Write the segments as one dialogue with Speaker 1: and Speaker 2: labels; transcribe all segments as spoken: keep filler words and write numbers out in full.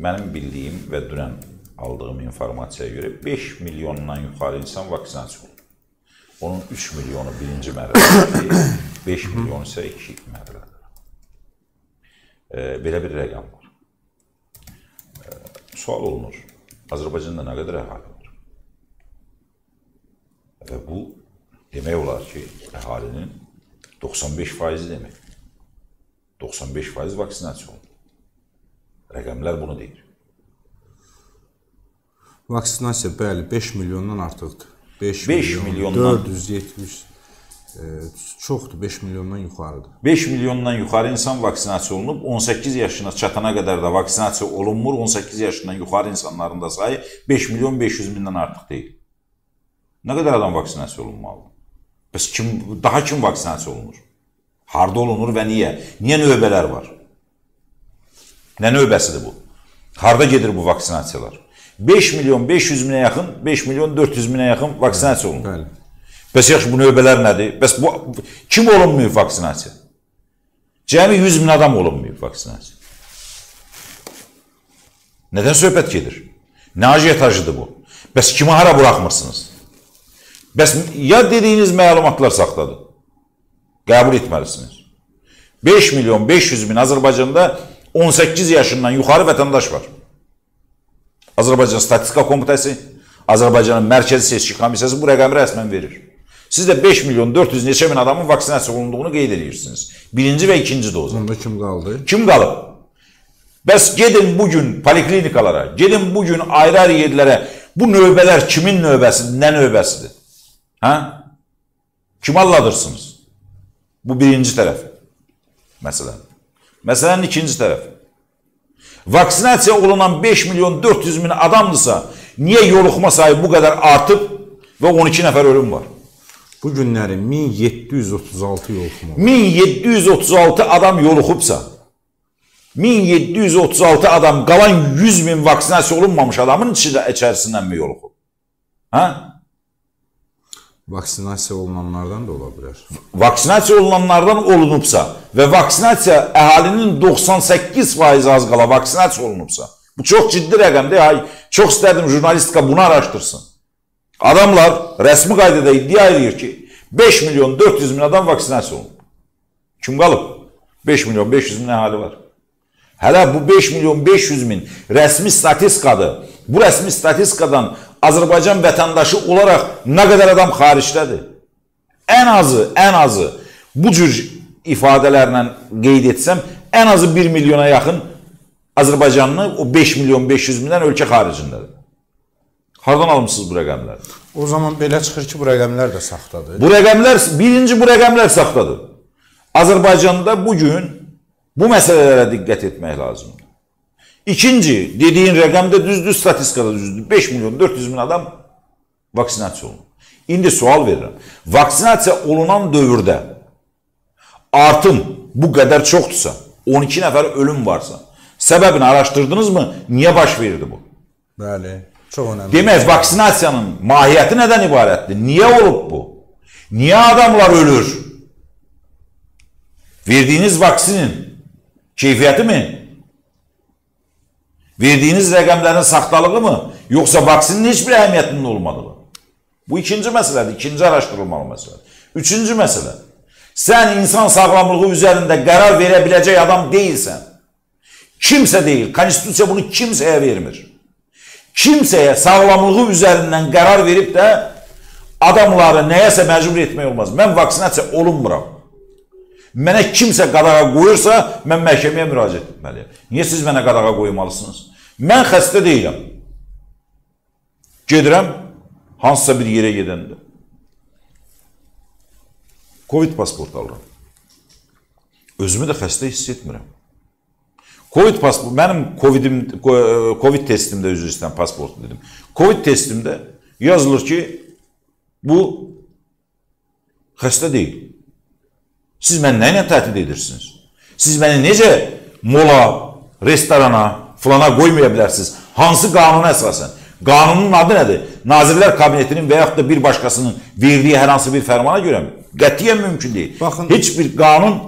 Speaker 1: mənim bildiyim və dünən aldığım informasiyaya görə beş milyondan yuxarı insan vaksinasiya olunur. Onun üç milyonu birinci mərhələdir, beş milyon isə iki mərhələdir. Belə bir rəqəm var. Sual olunur, Azərbaycanda nə qədər əhali var? Və bu, demək olar ki, əhalinin doxsan beş faizi demək. doxsan beş faiz vaksinasiya olunur. Rəqəmlər bunu deyir.
Speaker 2: Vaksinasiya, bəli, beş milyondan artıqdır.
Speaker 1: beş milyondan
Speaker 2: dörd yüz yetmiş, e, çoxdur, beş milyondan yuxarıdır.
Speaker 1: beş milyondan yuxarı insan vaksinasiya olunub, on səkkiz yaşına çatana qədər də vaksinasiya olunmur, on səkkiz yaşından yuxarı insanların da sayı beş milyon beş yüz mindən artıq deyil. Nə qədər adam vaksinasiya olunmalıdır? Bəs kim, daha kim vaksinasiya olunur? Harda olunur və niyə? Niyə növbələr var? Nə növbəsidir bu? Harda gedir bu vaksinasiyalar? beş milyon beş yüz minə yaxın, beş milyon dörd yüz minə yaxın vaksinasiya olunur.
Speaker 2: Bəli.
Speaker 1: Bəs yaxşı, bu növbələr nədir? Bəs bu, kim olunmuyor vaksinasiya? Cəmi yüz min adam olunmuyor vaksinasiya. Nədən söhbət gedir? Nə ajitajıdır bu? Bəs kimi hara buraxmırsınız? Bəs ya dediyiniz məlumatlar saxtadır? Qəbul etməlisiniz. beş milyon beş yüz min Azərbaycanda on səkkiz yaşından yuxarı vətəndaş var. Azərbaycan Statistika Komitəsi, Azərbaycanın Mərkəzi Seçki Komissiyası bu rəqəmi rəsmən verir. Siz də beş milyon dörd yüz neçə min adamın vaksinasiya olunduğunu qeyd edirsiniz. Birinci və ikinci doza.
Speaker 2: Onda kim qaldı?
Speaker 1: Kim qalıb? Bəs gedin bugün poliklinikalara, gedin bugün ayrı-ayrı yerlərə. Bu növbələr kimin növbəsidir, nə növbəsidir? Hə? Kim alladırsınız? Bu birinci tərəf. Məsələn. Məsələnin ikinci tərəfi. Vaksinasiya olunan beş milyon dörd yüz min adamdırsa, niyə yoluxma sayı bu qədər artıb və on iki nəfər ölüm var?
Speaker 2: Bu günləri min yeddi yüz otuz altı yoluxma var.
Speaker 1: min yeddi yüz otuz altı adam yoluxubsa, min yeddi yüz otuz altı adam qalan yüz min vaksinasiya olunmamış adamın içərisindən mi yoluxub? Hə?
Speaker 2: Vaksinasiya olunanlardan da ola bilər.
Speaker 1: Vaksinasiya olunanlardan olunubsa və vaksinasiya əhalinin doxsan səkkiz faizi az qala vaksinasiya olunubsa, bu çox ciddi rəqəmdir. Ay, çox istərdim jurnalistika bunu araşdırsın. Adamlar rəsmi qaydada iddia edir ki, beş milyon dörd yüz min adam vaksinasiya olunub. Kim qalıb? beş milyon beş yüz min əhali var. Hələ bu beş milyon beş yüz min rəsmi statistikadır. Bu rəsmi statistikadan Azərbaycan vətəndaşı olaraq nə qədər adam xaricdədir? Ən azı, ən azı bu cür ifadələrlə qeyd etsəm, ən azı bir milyona yaxın Azərbaycanlı o beş milyon beş yüz mindən ölkə xaricindədir. Hardan almışsınız bu rəqəmlər?
Speaker 2: O zaman belə çıxır ki, bu rəqəmlər də saxtadır.
Speaker 1: Bu rəqəmlər, birinci bu rəqəmlər saxtadır. Azərbaycanda bugün bu məsələlərə diqqət etmək lazımdır. İkinci, dediyin rəqəmdə düzdür, statistikada düzdür. beş milyon dörd yüz min adam vaksinasiya olunur. İndi sual verirəm. Vaksinasiya olunan dövrdə artım bu qədər çoxdursa, on iki nəfər ölüm varsa, səbəbini araşdırdınızmı? Niyə baş verirdi bu?
Speaker 2: Bəli, çox önəmli.
Speaker 1: Demək, vaksinasiyanın mahiyyəti nədən ibarətdir? Niyə olub bu? Niyə adamlar ölür? Verdiyiniz vaksinin keyfiyyəti mi? Verdiyiniz rəqəmlərin saxtalığı mı? Yoxsa vaksinin heç bir əhəmiyyətinin olmadığı? Bu ikinci məsələdir, ikinci araşdırılmalı məsələdir. Üçüncü məsələ, sən insan sağlamlığı üzərində qərar verə biləcək adam deyilsən. Kimsə deyil, konstitusiya bunu kimsəyə vermir. Kimsəyə sağlamlığı üzərindən qərar verib də adamları nəyəsə məcbur etmək olmaz. Mən vaksinasiya olunmuram. Mənə kimsə qadağa qoyursa, mən məhkəməyə müraciət etməliyəm. Niyə siz mənə qadağa qoymalısınız? Mən xəstə deyiləm. Gedirəm, hansısa bir yerə gedəndə. Covid pasport alıram. Özümü də xəstə hiss etmirəm. Covid pasport, mənim Covidim, Covid testimdə üzr istəyirəm, pasport dedim. Covid testimdə yazılır ki, bu xəstə deyil. Siz məni nə ilə təhdid edirsiniz? Siz məni necə mola, restorana, filana qoymaya bilərsiniz? Hansı qanuna əsasən? Qanunun adı nədir? Nazirlər Kabinetinin və yaxud da bir başqasının verdiyi hər hansı bir fərmana görə mi? Qətiyyən mümkün deyil.
Speaker 2: Baxın,
Speaker 1: heç bir qanun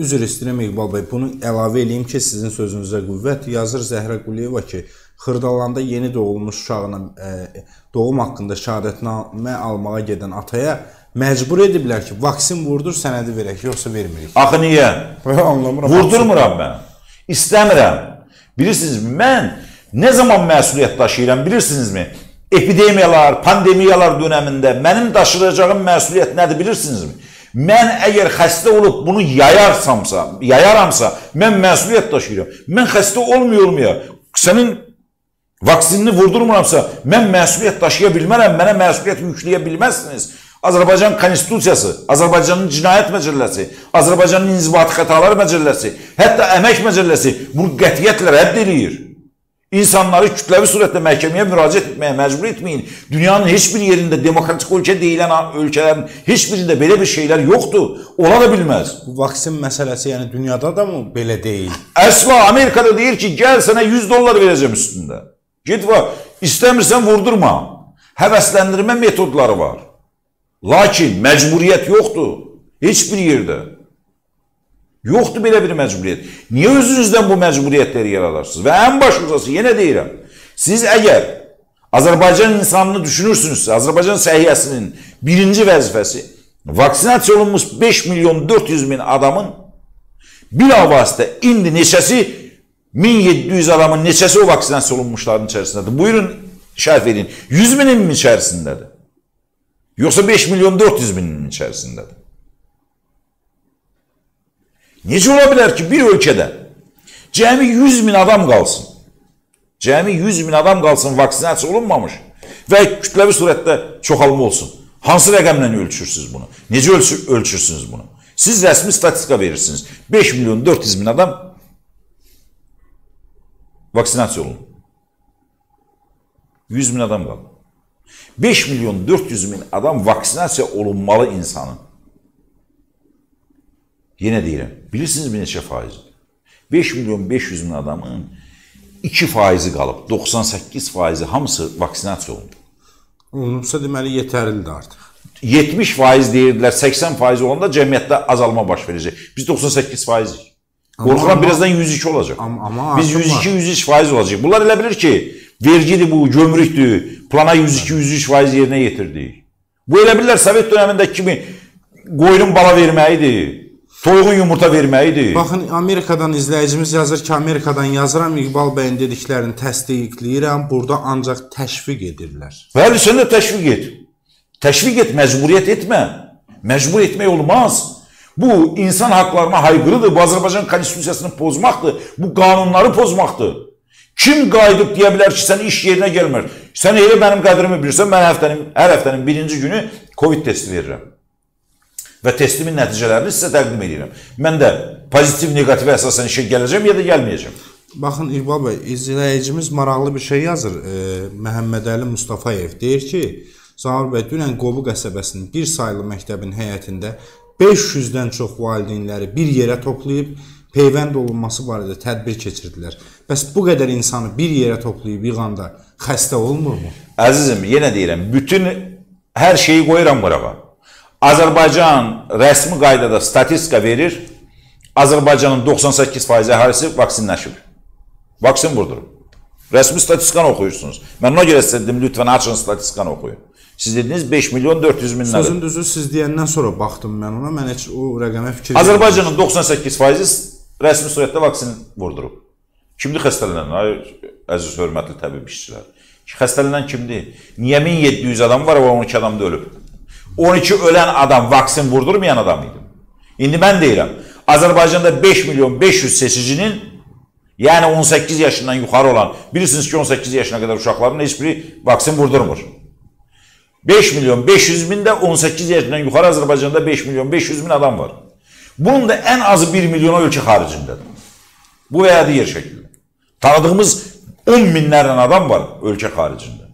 Speaker 2: Üzr istəyirəm İqbal bəy, bunu əlavə eləyim ki, sizin sözünüzə qüvvət. Yazır Zəhrə Quliyeva ki, Xırdalanda yeni doğulmuş uşağına e, doğum haqqında şəhadətnamə almağa gedən ataya məcbur ediblər ki, vaksin vurdur, sənədi verək, yoxsa vermirik.
Speaker 1: Axı niyə?
Speaker 2: Anlamıram.
Speaker 1: Vurdurmuram mən. İstəmirəm. Bilirsiniz, mən nə zaman məsuliyyət daşıyıram, bilirsinizmi? Epidemiyalar, pandemiyalar dönəmində mənim daşıyacağım məsuliyyət nədir, bilirsinizmi? Mən əgər xəstə olub bunu yayarsamsa, yayaramsa, mən məsuliyyət daşıyıram. Mən xəstə olmuyor olmuyor. Sənin vaksinini vurdurmuramsa, mən məsuliyyət daşıya bilmərəm, mənə məsuliyyət yükləyə bilməzsiniz. Azərbaycan Konstitusiyası, Azərbaycanın Cinayət Məcəlləsi, Azərbaycanın İnzibati Xətalar Məcəlləsi, hətta Əmək Məcəlləsi bunu qətiyyətlə rədd edir. İnsanları kütləvi surətdə məhkəməyə müraciət etməyə məcbur etməyin. Dünyanın heç bir yerində demokratik ölkə deyilən ölkələrin heç birində belə bir şeylər yoxdur. Ola da bilməz.
Speaker 2: Bu vaksin məsələsi yəni dünyada da mı belə deyil?
Speaker 1: Əsla Amerikada deyir ki, gəl sənə yüz dollar verəcəm üstündə. Get var, istəmirsən vurdurma. Həvəsləndirmə metodları var. Lakin məcburiyyət yoxdur. Heç bir yerdə. Yoxdur belə bir məcburiyyət. Niyə özünüzdən bu məcburiyyətləri yaradarsınız? Və ən başlıcası, yenə deyirəm, siz əgər Azərbaycan insanını düşünürsünüzsə, Azərbaycan səhiyyəsinin birinci vəzifəsi vaksinasiya olunmuş beş milyon dörd yüz min adamın bilavasitə indi neçəsi, min yeddi yüz adamın neçəsi o vaksinasiya olunmuşların içərisindədir? Buyurun, şərh edin. yüz binin mi içərisindədir? Yoxsa beş milyon dörd yüz binin içərisindədir? Necə ola bilər ki, bir ölkədə cəmi yüz min adam qalsın, cəmi yüz min adam qalsın vaksinasiya olunmamış və kütləvi surətdə çoxalma olsun. Hansı rəqəmlə ölçürsünüz bunu? Necə ölçür, ölçürsünüz bunu? Siz rəsmi statistika verirsiniz. beş milyon dörd yüz min adam vaksinasiya olunur. yüz min adam qalır. beş milyon dörd yüz min adam vaksinasiya olunmalı insanın. Yenə deyirəm, bilirsiniz mi neçə faizidir? beş milyon beş yüz min adamın iki faizi qalıb, doxsan səkkiz faizi hamısı vaksinasiya olunur.
Speaker 2: Olunubsa deməli yetərlidir artıq.
Speaker 1: yetmiş faiz deyirdilər, səksən faiz olanda cəmiyyətdə azalma baş verəcək. Biz doxsan səkkiz faizik. Qorxuram birazdan yüz iki olacaq.
Speaker 2: Amma, amma
Speaker 1: Biz yüz iki yüz üç faiz olacaq. Bunlar elə bilir ki, vergidir bu, gömrükdür, plana yüz iki yüz üç faiz yerinə yetirdik. Bu elə bilirlər Sovet dönəmindəki kimi qoyunun bala verməyidir. Toyuğun yumurta verməyidir.
Speaker 2: Baxın, Amerikadan izləyicimiz yazır ki, Amerikadan yazıram, İqbal bəyin dediklərini təsdiqləyirəm, burada ancaq təşviq edirlər.
Speaker 1: Bəli, sən də təşviq et. Təşviq et, məcburiyyət etmə. Məcbur etmək olmaz. Bu, insan haqlarına aykırıdır, bu Azərbaycan Konstitusiyasını pozmaqdır, bu qanunları pozmaqdır. Kim qayıdıb deyə bilər ki, sən iş yerinə gəlmir. Sən elə mənim qədrimi bilirsən, mən həftənin, hər həftənin birinci günü Covid testi verirəm. Və testimin nəticələrini sizə təqdim edirəm. Mən də pozitiv, negativ əsasən işə gələcəm ya da gəlməyəcəm.
Speaker 2: Baxın, İqbal bəy, izləyicimiz maraqlı bir şey yazır. E, Məhəmməd Əli Mustafayev deyir ki, Zaur bəy, dünən Qobu qəsəbəsinin bir sayılı məktəbin həyətində beş yüzdən çox valideynləri bir yerə toplayıb, peyvənd olunması barədə tədbir keçirdilər. Bəs bu qədər insanı bir yerə toplayıb yığanda xəstə olmurmu?
Speaker 1: Əzizim, yenə deyirəm, bütün hər şeyi qoyuram qırağa. Azərbaycan rəsmi qaydada statistika verir, Azərbaycanın doxsan səkkiz faiz əhalisi vaksinləşib. Vaksin vurdurub. Rəsmi statistikanı oxuyursunuz. Mən ona görə sizə dedim, lütfən açın statistikanı oxuyun. Siz dediniz beş milyon dörd yüz min nədir?
Speaker 2: Sözün düzü siz deyəndən sonra baxdım mən ona, mən heç o rəqəmə fikir verdim.
Speaker 1: Azərbaycanın doxsan səkkiz faizi rəsmi surətdə vaksin vurdurub. Kimdir xəstələnən? Ay, əziz, hörmətli təbib işçilər. Xəstələnən kimdir? Niyə min yeddi yüz adam var və on iki adam da ölüb? on iki ölən adam vaksin vurdurmayan adam idi. İndi mən deyirəm, Azərbaycanda beş milyon beş yüz seçicinin, yəni on səkkiz yaşından yuxarı olan, bilirsiniz ki, on səkkiz yaşına qədər uşaqların heç biri vaksin vurdurmur. beş milyon beş yüz min də on səkkiz yaşından yuxarı Azərbaycanda beş milyon beş yüz min adam var. Bunun da ən azı bir milyona ölkə xaricindədir. Bu və ya digər şəkildə. Tanıdığımız on minlərlə adam var ölkə xaricində.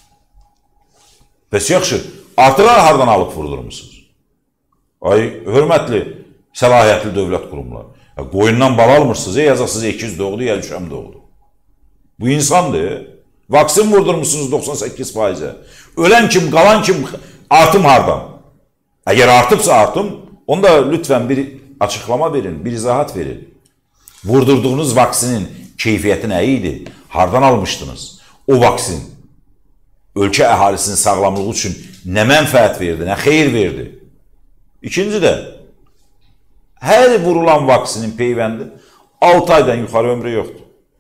Speaker 1: Bəs yaxşı, artıq hardan alıb vurdurmuşsunuz? Ay, hörmətli, səlahiyyətli dövlət qurumları. Qoyundan bala almırsınız, ya yazasınız iki yüz doğdu, ya üç yüz doğdu. Bu insandır. Vaksin vurdurmuşsunuz doxsan səkkiz faizə. Ölən kim, qalan kim, artım hardan? Əgər artıbsa artım, onda lütfən bir açıqlama verin, bir izahat verin. Vurdurduğunuz vaksinin keyfiyyəti nə idi? Hardan almışdınız? O vaksin ölkə əhalisinin sağlamlığı üçün nə mənfəət verdi, nə xeyir verdi? İkinci də, hər vurulan vaksinin peyvəndi altı aydan yuxarı ömrü yoxdur.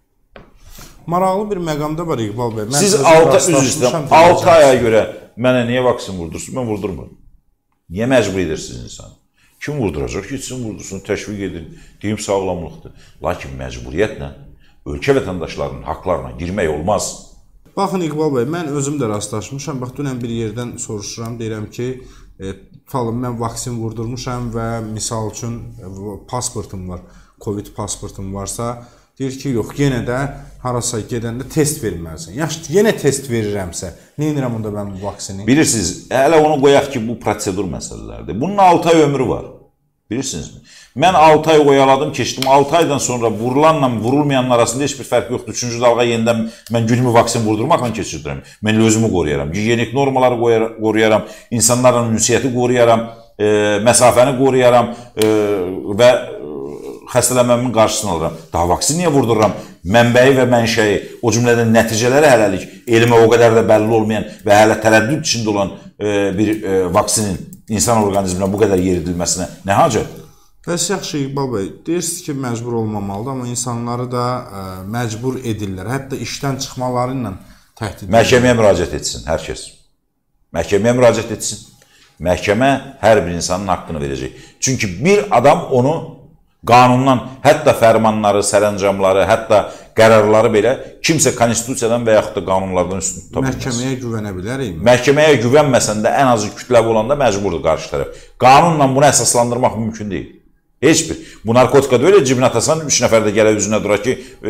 Speaker 2: Maraqlı bir məqamda var İqbal bəy.
Speaker 1: Siz altı aya görə mənə niyə vaksin vurdursun? Mən vurdurmuram. Niyə məcbur edirsiniz insanı? Kim vurduracaq? Gitsin vurdursun, təşviq edin, deyim sağlamlıqdır. Lakin məcburiyyətlə ölkə vətəndaşlarının haqlarına girmək olmaz.
Speaker 2: Baxın İqbal bəy, mən özüm də rastlaşmışam. Bax, dünən bir yerdən soruşuram, deyirəm ki, e, falan mən vaksin vurdurmuşam və misal üçün e, pasportum var, Covid pasportum varsa, deyir ki, yox, yenə də harasa gedəndə test verməlisən. Yaxşı, yenə test verirəmsə, nə edirəm onda mən bu vaksini?
Speaker 1: Bilirsiniz, hələ onu qoyaq ki, bu prosedur məsələlərdir. Bunun altı ay ömrü var. Bilirsinizmi? Mən altı ay oyaladım, keçdim. altı aydan sonra vurulanla vurulmayanın arasında heç bir fərq yoxdur. Üçüncü dalğa yenidən mən günümü vaksin vurdurmaqla keçirdirəm. Mən özümü qoruyaram, gigiyenik normaları qoruyaram, insanların ünsiyyəti qoruyaram, e, məsafəni qoruyaram e, və xəstələnməmin qarşısını alıram. Daha vaksin niyə vurdururam? Mənbəyi və mənşəyi, o cümlədən nəticələri hələlik elmə o qədər də bəlli olmayan və hələ tərəddüd içində olan e, bir e, vaksinin insan orqanizminə bu qədər yeridilməsinə nə hacət?
Speaker 2: Bəs yaxşı İqbal bəy, deyirsiniz ki, məcbur olmamalıdır, amma insanları da ə, məcbur edirlər. Hətta işdən çıxmaları ilə təhdid edirlər.
Speaker 1: Məhkəməyə müraciət etsin hər kəs. Məhkəməyə müraciət etsin. Məhkəmə hər bir insanın haqqını verəcək. Çünki bir adam onu qanundan, hətta fərmanları, sərəncamları, hətta qərarları belə kimsə konstitusiyadan və yaxud da qanunlardan üstün tuta bilməz.
Speaker 2: Məhkəməyə güvənə bilərik.
Speaker 1: Məhkəməyə güvənməsən də ən azı kütləvi olanda məcburdur qarşı tərəf. Qanunla bunu əsaslandırmaq mümkün deyil. Heç bir. Bu narkotika da öyle cibinə atasan, üç nəfər də gələ üzünə dura ki, e,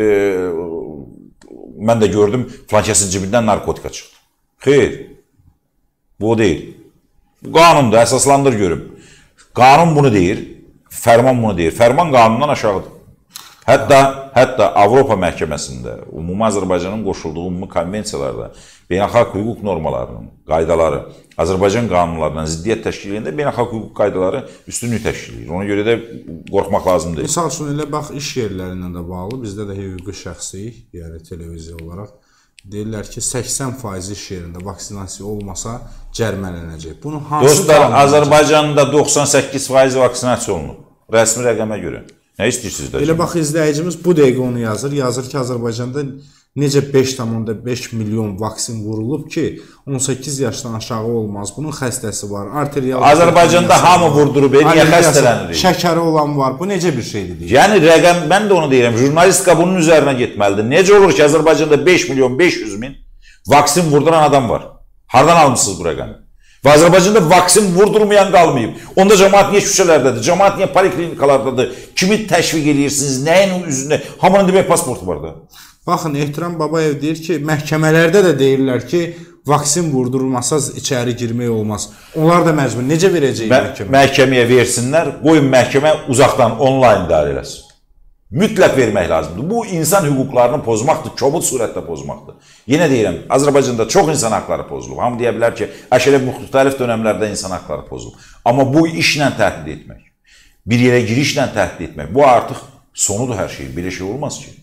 Speaker 1: mən də gördüm, flankəsin cibindən narkotika çıxdı. Xeyr, bu deyil. Bu qanundur, əsaslandır görüm. Qanun bunu deyir, fərman bunu deyir. Fərman qanundan aşağıdır. Hətta, hətta Avropa məhkəməsində, Ümumi Azərbaycanın qoşulduğu ümumi konvensiyalarda beynəlxalq hüquq normalarının, qaydaları, Azərbaycan qanunlarından ziddiyyət təşkil edəndə beynəlxalq hüquq qaydaları üstünlük təşkil edir. Ona görə də qorxmaq lazım deyil.
Speaker 2: Misal üçün, elə bax, iş yerlərindən də bağlı, bizdə də hüquqi şəxsiyik, yəni televiziya olaraq, deyirlər ki, səksən faiz iş yerində vaksinasiya olmasa cərmələnəcək. Bunu hansı
Speaker 1: Dostlar, Azərbaycanda doxsan səkkiz faiz vaksinasiya olunub, rəsmi rəqəmə görə. Nə istəyirsiniz də?
Speaker 2: Elə bax, izləyicimiz bu dəqiqə onu yazır. Yazır ki, Azərbaycanda necə beş nöqtə beş milyon vaksin vurulub ki, on səkkiz yaşdan aşağı olmaz. Bunun xəstəsi var. Arterial
Speaker 1: Azərbaycanda hamı vurdurub, niyə xəstələnir?
Speaker 2: Şəkəri olan var. Bu necə bir şeydir deyir.
Speaker 1: Yəni rəqəm, mən də onu deyirəm, jurnalistika bunun üzərinə getməlidir. Necə olur ki, Azərbaycanda beş milyon beş yüz min vaksin vurduran adam var? Hardan almışsınız bu rəqəmi? Və Azərbaycanda vaksin vurdurmayan qalmayıb. Onda cəmaat niyə küçələrdədir? Cəmaat niyə poliklinikalardadır? Kimi təşviq edirsiniz? Nəyin üzründə? Hamının demək pasportu var da.
Speaker 2: Baxın, Ehtiram Babayev deyir ki, məhkəmələrdə də deyirlər ki, vaksin vurdurulmasa içəri girmək olmaz. Onlar da məcbur. Necə verəcək məhkəmə?
Speaker 1: Məhkəməyə versinlər, qoyun məhkəmə uzaqdan onlayn idarə eləsin. Mütləq vermək lazımdır. Bu, insan hüquqlarını pozmaqdır, kobud surətdə pozmaqdır. Yenə deyirəm, Azərbaycanda çox insan haqları pozulub. Hamı deyə bilər ki, əşərə müxtəlif dönəmlərdə insan haqları pozulub. Amma bu işlə təhdid etmək, bir yerə girişlə təhdid etmək, bu artıq sonudur hər şey. Belə şey olmaz ki.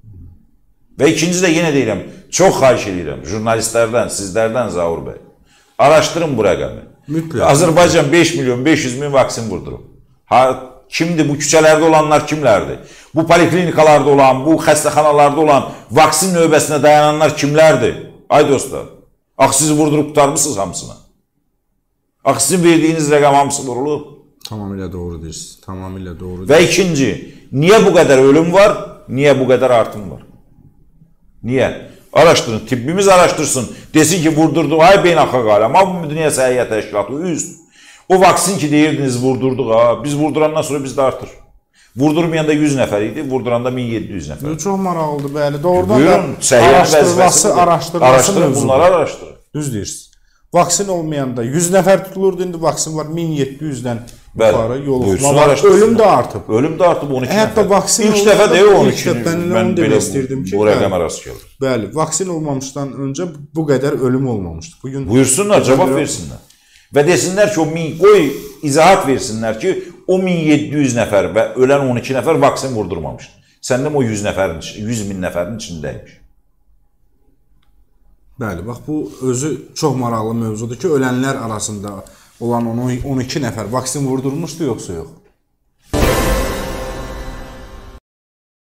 Speaker 1: Və ikinci də yenə deyirəm, çox xahiş edirəm, jurnalistlərdən, sizlərdən Zaur bəy, araşdırın bu rəqəmi. Mütləq. Azərbaycan beş milyon beş yüz min vaksin vurdurub. Kimdir bu küçələrdə olanlar kimlərdir? Bu poliklinikalarda olan, bu xəstəxanalarda olan vaksin növbəsinə dayananlar kimlərdir? Ay dostlar, axı sizi vurdurup tutarmısınız hamısına? Axı sizin verdiğiniz rəqəm hamısı vurulub?
Speaker 2: Tamamilə doğru deyirsiniz, tamamilə doğru.
Speaker 1: Və ikinci, niyə bu qədər ölüm var, niyə bu qədər artım var? Niyə? Araşdırın, tibbimiz araşdırsın, desin ki vurdurdu, ay beynəlxalq aləm, bu Dünya Səhiyyə Təşkilatı, üst. O vaksin ki deyirdiniz vurdurduq ha, biz vurdurandan sonra biz de artır. Vurdurmayanda yüz nəfər idi, vurduranda min yeddi yüz nəfər.
Speaker 2: Çox maraqlıdır, bəli. Doğrudan
Speaker 1: Buyurun,
Speaker 2: da araşdırılması, araşdırılması
Speaker 1: araşdırın, bunları araşdırın.
Speaker 2: Düz deyirsiniz. Vaksin olmayanda yüz nəfər tutulurdu, indi vaksin var min yeddi yüzdən yuxarı yoluxma var. Ölüm də artıb.
Speaker 1: Ölüm də artıb on iki
Speaker 2: nəfər. Hətta vaksin
Speaker 1: ilk dəfə deyil on iki
Speaker 2: mən belə istəyirdim ki,
Speaker 1: bu rəqəmə rast gəlir.
Speaker 2: Bəli, vaksin olmamışdan öncə bu qədər ölüm olmamışdı. Bugün
Speaker 1: buyursunlar, cavab versinlər. Və desinlər ki, o min qoy izahat versinlər ki, o min yeddi yüz nəfər və ölən on iki nəfər vaksin vurdurmamışdı. Sən demə o yüz nəfərin, yüz min nəfərin içindəymiş.
Speaker 2: Bəli, bax bu özü çox maraqlı mövzudur ki, ölənlər arasında olan on iki nəfər vaksin vurdurmuşdu yoxsa yox?